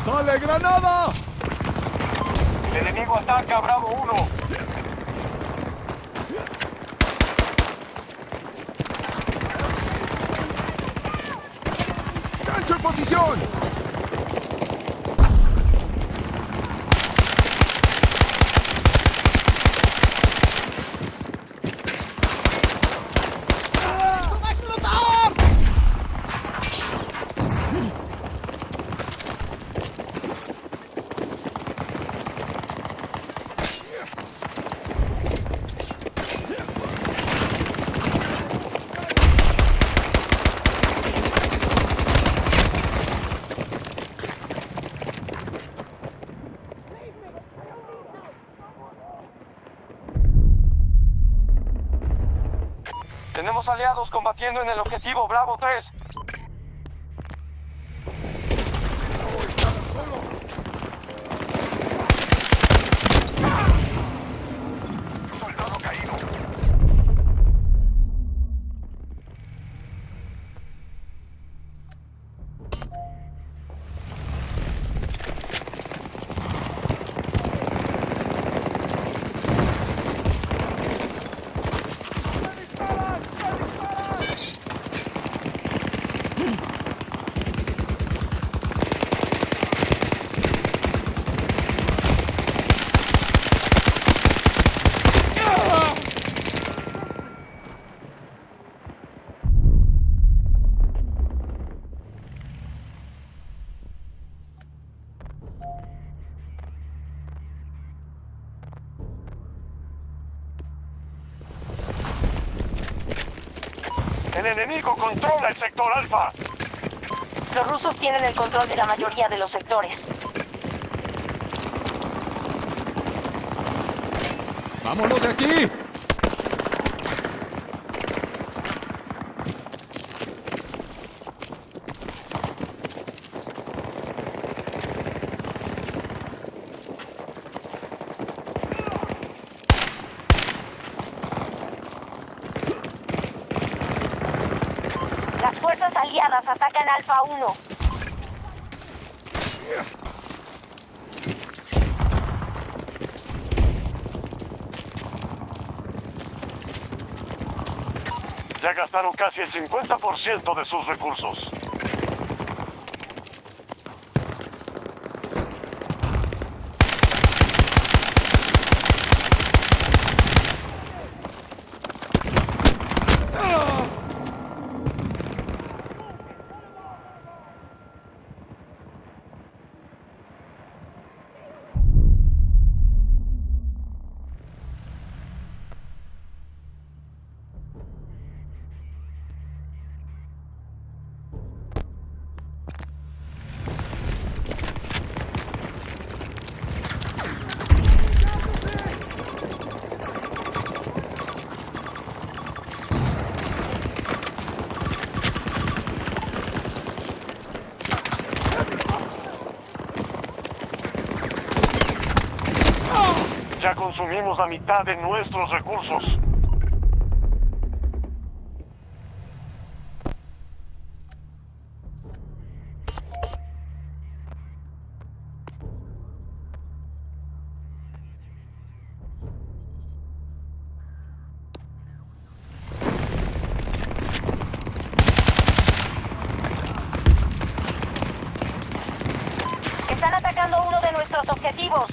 ¡Sale granada! El enemigo ataca, Bravo 1. ¡Gancho en posición! Tenemos aliados combatiendo en el objetivo Bravo 3. Soldado caído. El enemigo controla el sector Alfa. Los rusos tienen el control de la mayoría de los sectores. ¡Vámonos de aquí! Las fuerzas aliadas atacan Alfa 1. Ya gastaron casi el 50% de sus recursos. Ya consumimos la mitad de nuestros recursos. Están atacando uno de nuestros objetivos.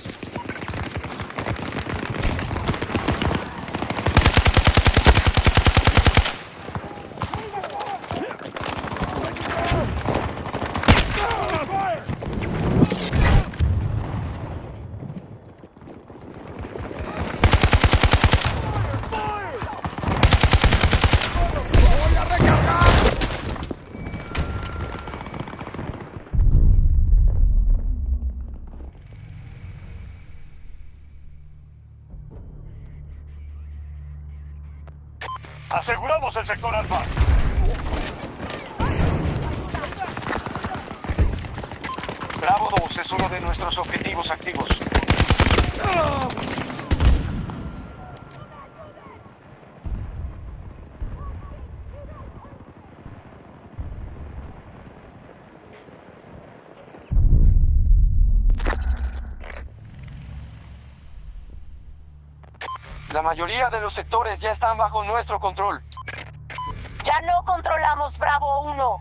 Aseguramos el sector Alfa. Bravo 2 es uno de nuestros objetivos activos. La mayoría de los sectores ya están bajo nuestro control. Ya no controlamos Bravo 1.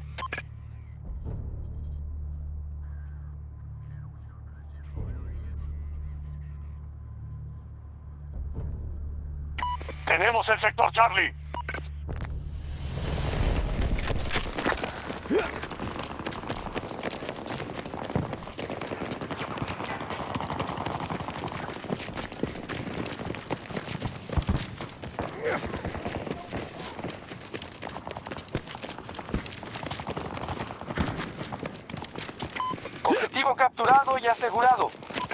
Tenemos el sector Charlie. Objetivo capturado y asegurado.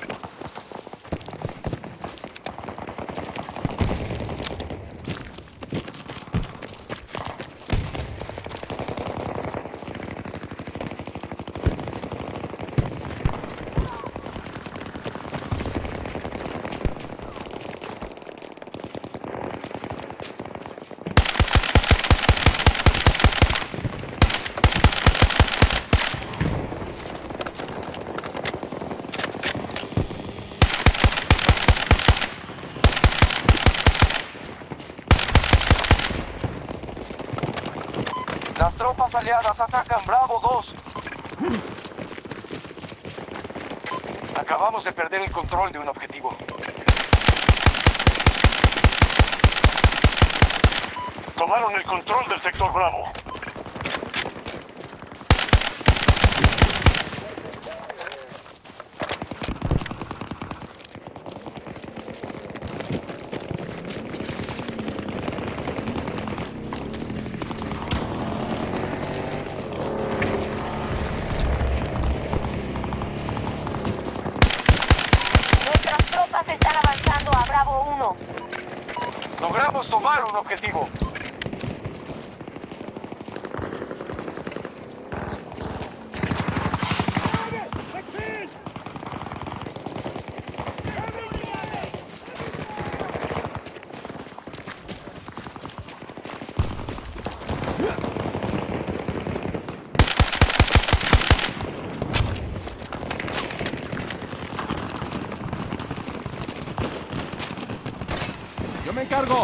Las tropas aliadas atacan Bravo 2. Acabamos de perder el control de un objetivo. Tomaron el control del sector Bravo. Nuestras tropas están avanzando a Bravo 1. Logramos tomar un objetivo. Yo me encargo.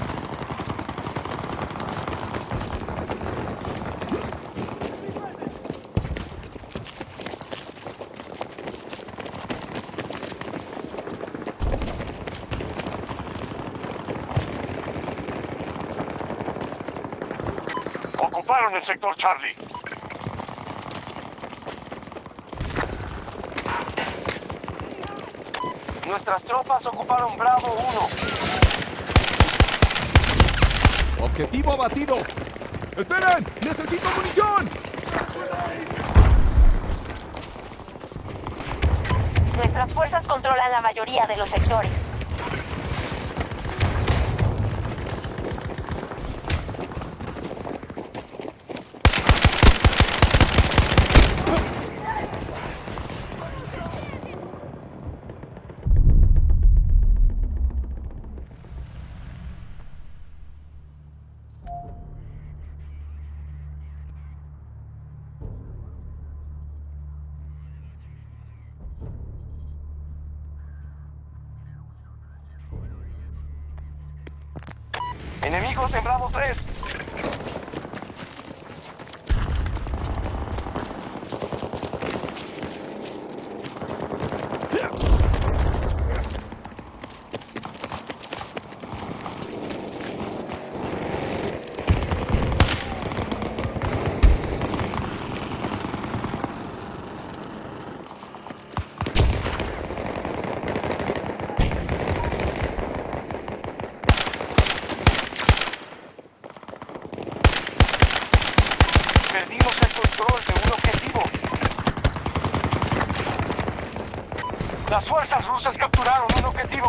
Ocuparon el sector Charlie. Nuestras tropas ocuparon Bravo 1. Objetivo abatido. ¡Esperen! ¡Necesito munición! Nuestras fuerzas controlan la mayoría de los sectores. Enemigos en Bravo 3. Perdimos el control de un objetivo. Las fuerzas rusas capturaron un objetivo.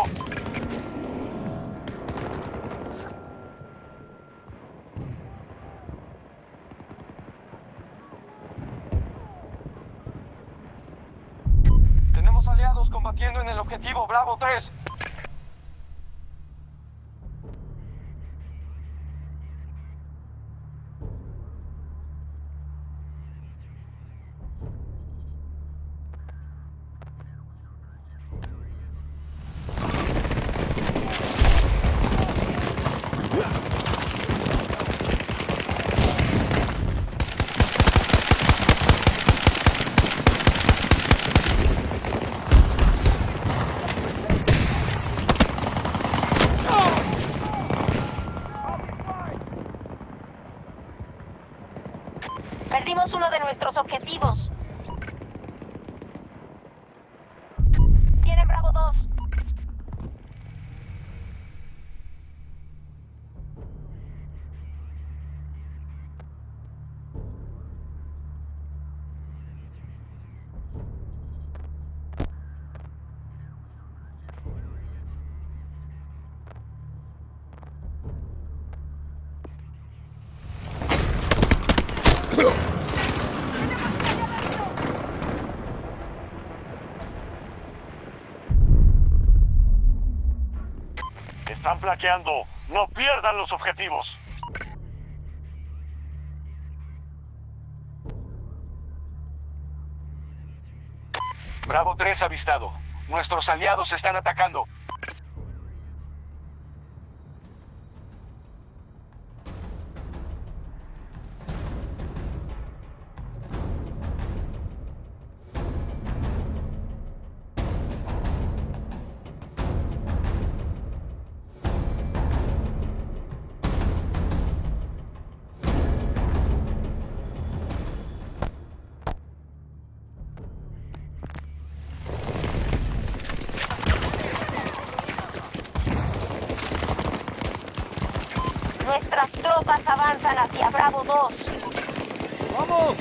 Tenemos aliados combatiendo en el objetivo Bravo 3. Perdimos uno de nuestros objetivos. Tienen Bravo 2. Están flaqueando. No pierdan los objetivos. Bravo 3 avistado. Nuestros aliados están atacando. Nuestras tropas avanzan hacia Bravo 2. ¡Vamos!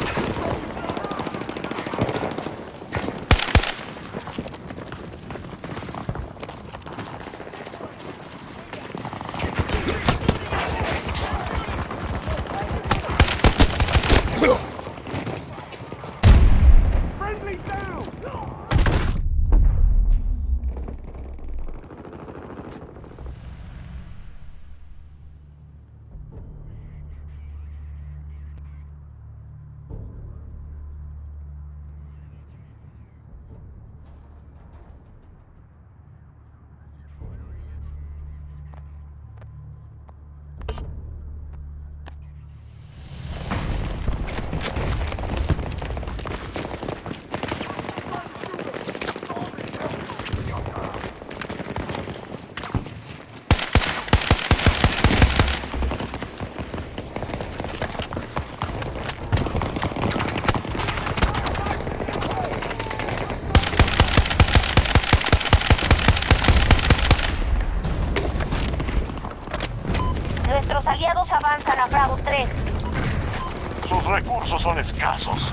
Nuestros aliados avanzan a Bravo 3. Sus recursos son escasos.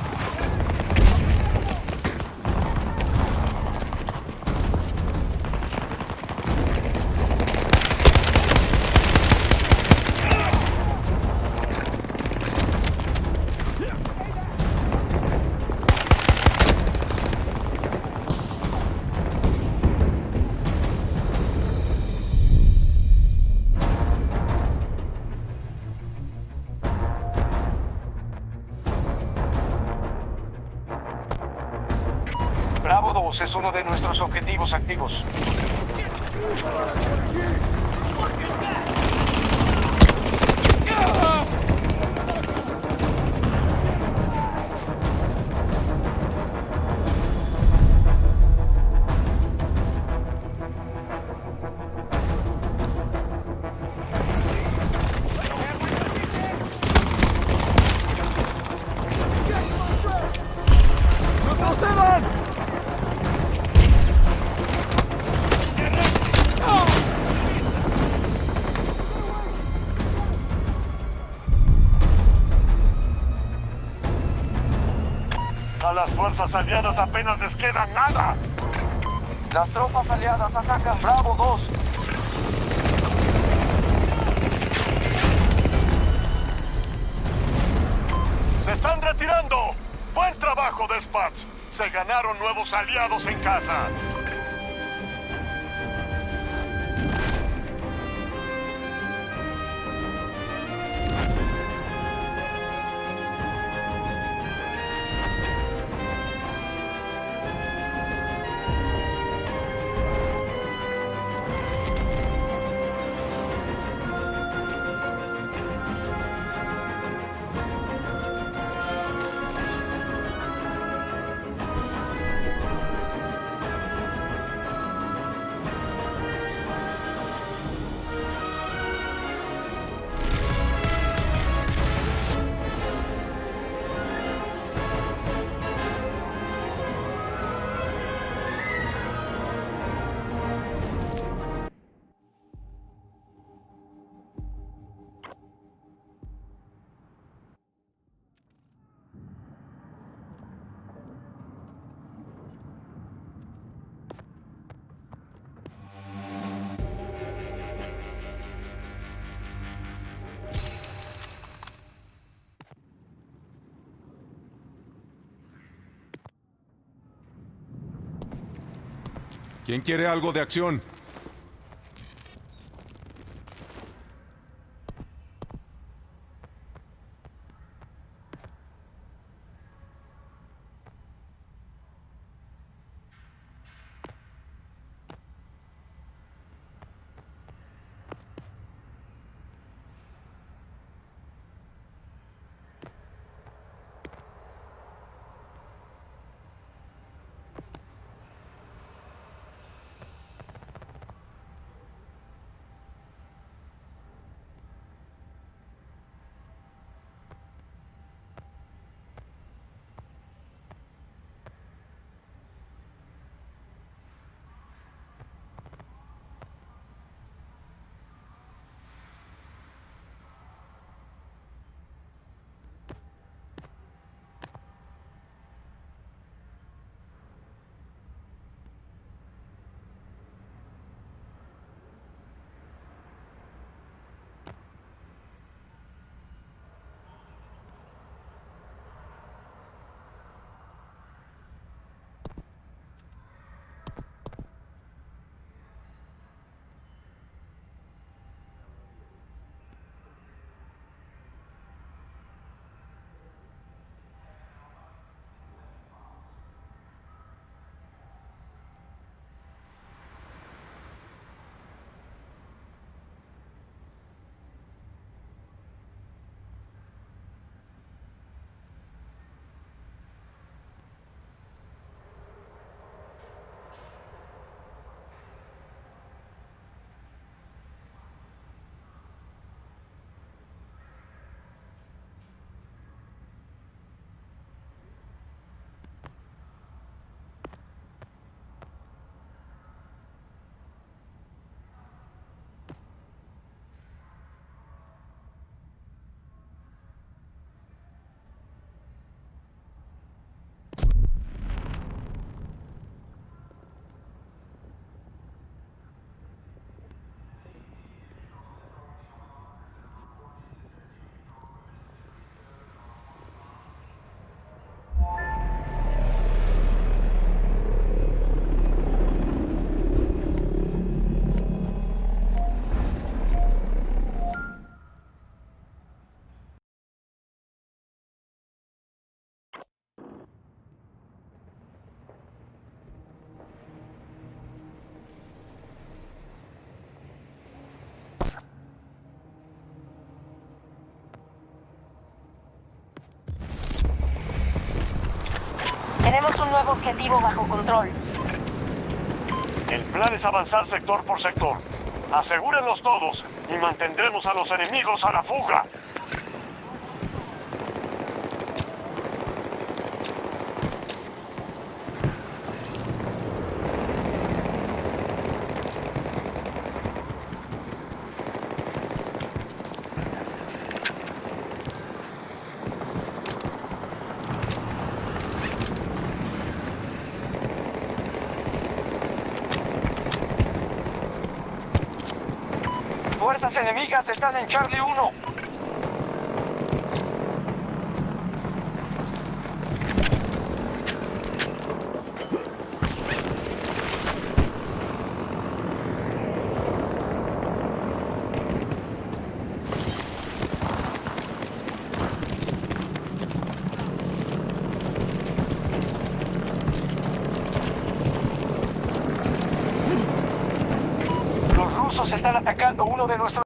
Bravo 2 es uno de nuestros objetivos activos. ¡Retrocedan! A las fuerzas aliadas apenas les queda nada. Las tropas aliadas atacan Bravo 2. ¡Se están retirando! ¡Buen trabajo, Despats! Se ganaron nuevos aliados en casa. ¿Quién quiere algo de acción? Tenemos un nuevo objetivo bajo control. El plan es avanzar sector por sector. Asegúrenlos todos y mantendremos a los enemigos a la fuga. Fuerzas enemigas están en Charlie 1. Los rusos están atacando uno de nuestros